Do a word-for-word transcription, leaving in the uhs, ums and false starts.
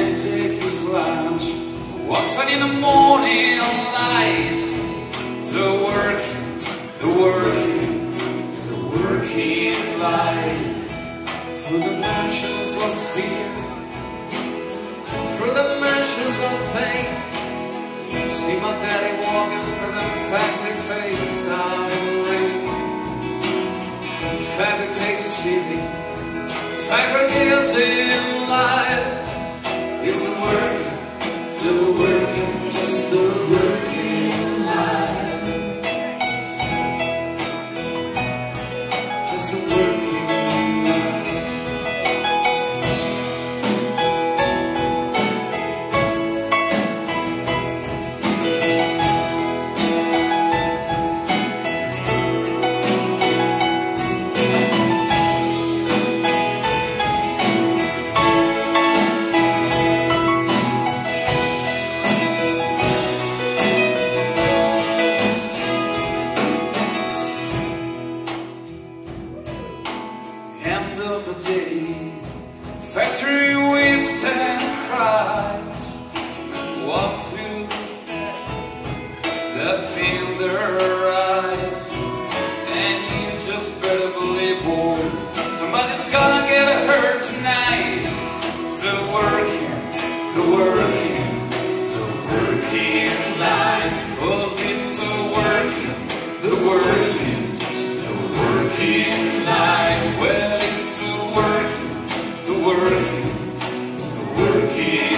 and take his lunch. Walks out in the morning light. The working, the working, the working light. Through the mansions of fear, through the mansions of pain. See my daddy walking through the factory face out in the rain. Factory takes a city, factory gives him life. It's the working, just the working, just the working life. Just the working life. End of the day, factory waste and cries. Walk through the field their eyes, and you just better believe, boy, somebody's gonna get hurt tonight. It's the working, the working, the working line. Oh, it's the working, the working, the working line. Well, it's the working, the working, the working.